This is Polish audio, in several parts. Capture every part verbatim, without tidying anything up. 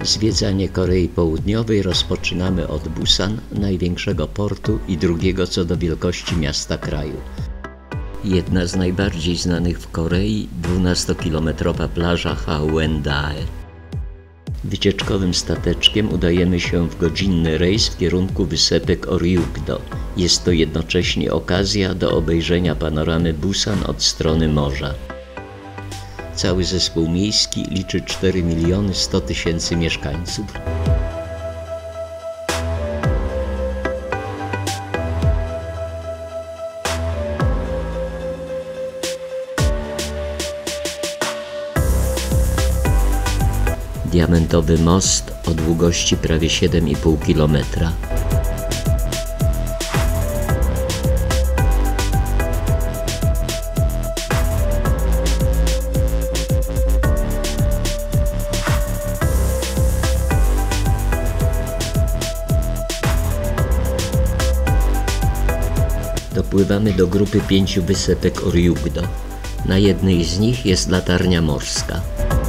Zwiedzanie Korei Południowej rozpoczynamy od Busan, największego portu i drugiego co do wielkości miasta kraju. Jedna z najbardziej znanych w Korei, dwunastokilometrowa plaża Haeundae. Wycieczkowym stateczkiem udajemy się w godzinny rejs w kierunku wysepek Oryugdo. Jest to jednocześnie okazja do obejrzenia panoramy Busan od strony morza. Cały zespół miejski liczy cztery miliony sto tysięcy mieszkańców. Diamentowy most o długości prawie siedem i pół kilometra. Dopływamy do grupy pięciu wysepek Oryugdo. Na jednej z nich jest latarnia morska.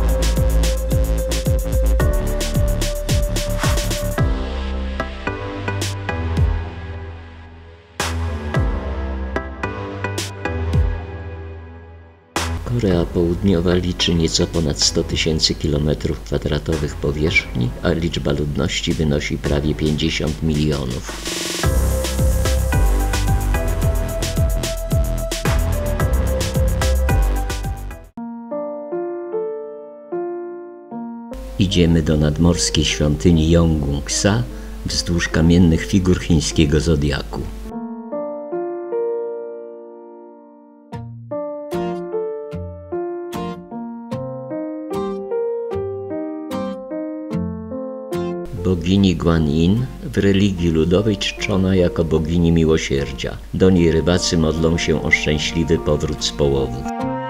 Korea Południowa liczy nieco ponad sto tysięcy kilometrów kwadratowych powierzchni, a liczba ludności wynosi prawie pięćdziesiąt milionów. Idziemy do nadmorskiej świątyni Yeongung-sa wzdłuż kamiennych figur chińskiego zodiaku. Bogini Guanyin w religii ludowej czczona jako bogini miłosierdzia. Do niej rybacy modlą się o szczęśliwy powrót z połowów.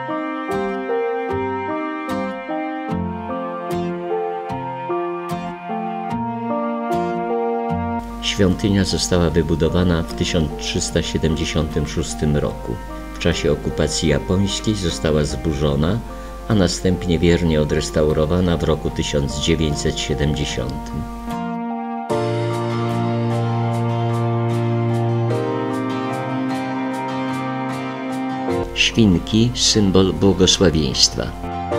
Świątynia została wybudowana w tysiąc trzysta siedemdziesiątym szóstym roku. W czasie okupacji japońskiej została zburzona, a następnie wiernie odrestaurowana w roku tysiąc dziewięćset siedemdziesiątym. Świnki, symbol błogosławieństwa.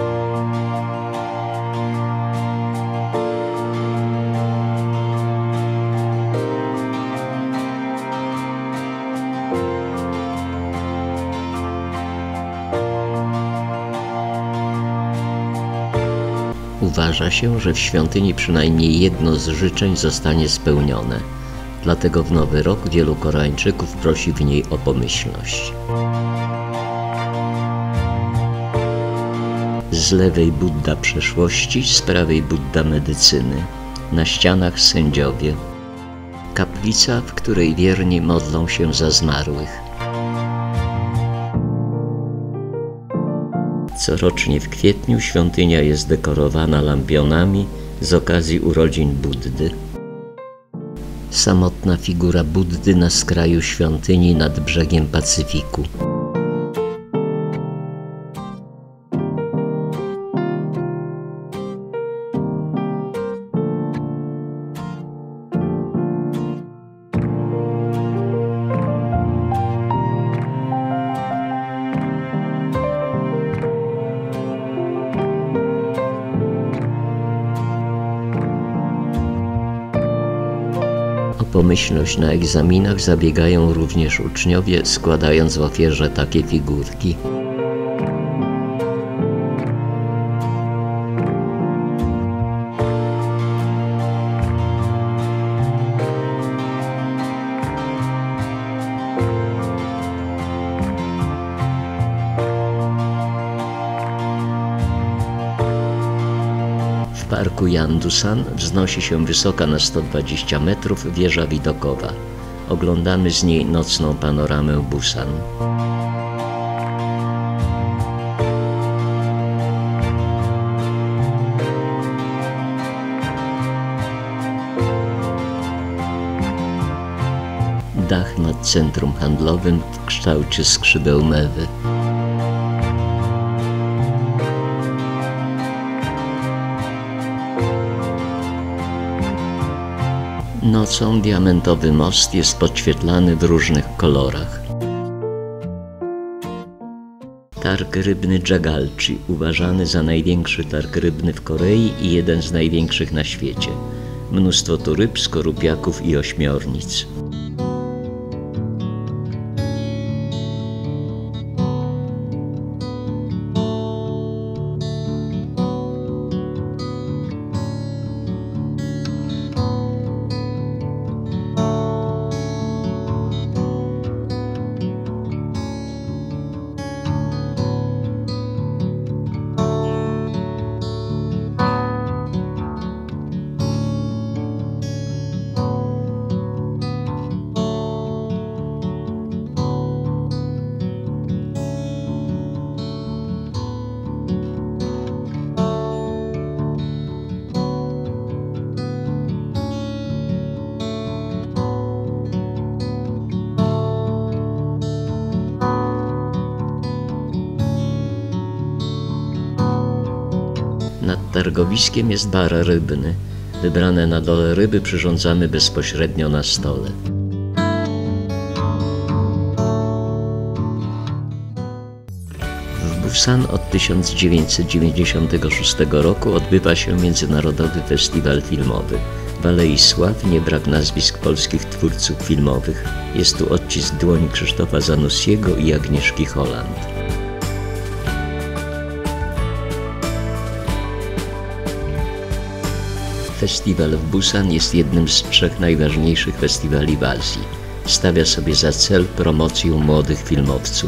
Uważa się, że w świątyni przynajmniej jedno z życzeń zostanie spełnione. Dlatego w Nowy Rok wielu Koreańczyków prosi w niej o pomyślność. Z lewej Budda przeszłości, z prawej Budda medycyny. Na ścianach sędziowie. Kaplica, w której wierni modlą się za zmarłych. Corocznie w kwietniu świątynia jest dekorowana lampionami z okazji urodzin Buddy. Samotna figura Buddy na skraju świątyni nad brzegiem Pacyfiku. O pomyślność na egzaminach zabiegają również uczniowie, składając w ofierze takie figurki. W parku Yandusan wznosi się wysoka na sto dwadzieścia metrów wieża widokowa. Oglądamy z niej nocną panoramę Busan. Dach nad centrum handlowym w kształcie skrzydeł mewy. Nocą diamentowy most jest podświetlany w różnych kolorach. Targ rybny Jagalchi, uważany za największy targ rybny w Korei i jeden z największych na świecie. Mnóstwo tu ryb, skorupiaków i ośmiornic. Nad targowiskiem jest bar rybny. Wybrane na dole ryby przyrządzamy bezpośrednio na stole. W Busan od tysiąc dziewięćset dziewięćdziesiątego szóstego roku odbywa się Międzynarodowy Festiwal Filmowy. W Alei Sław nie brak nazwisk polskich twórców filmowych. Jest tu odcisk dłoni Krzysztofa Zanussiego i Agnieszki Holland. Festiwal w Busan jest jednym z trzech najważniejszych festiwali w Azji. Stawia sobie za cel promocję młodych filmowców.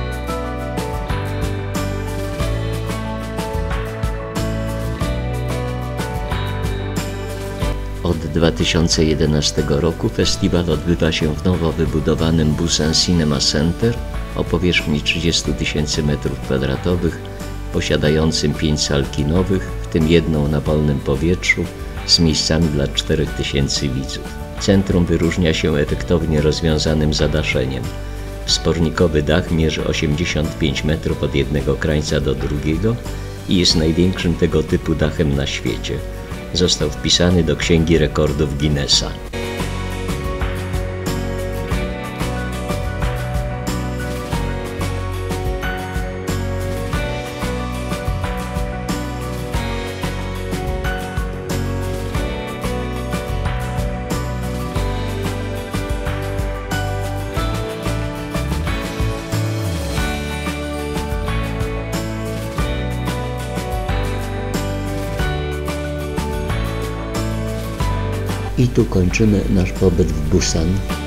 Od dwa tysiące jedenastego roku festiwal odbywa się w nowo wybudowanym Busan Cinema Center o powierzchni trzydzieści tysięcy metrów kwadratowych, posiadającym pięć sal kinowych, w tym jedną na wolnym powietrzu, z miejscami dla czterech tysięcy widzów. Centrum wyróżnia się efektownie rozwiązanym zadaszeniem. Wspornikowy dach mierzy osiemdziesiąt pięć metrów od jednego krańca do drugiego i jest największym tego typu dachem na świecie. Został wpisany do Księgi Rekordów Guinnessa. I tu kończymy nasz pobyt w Busan.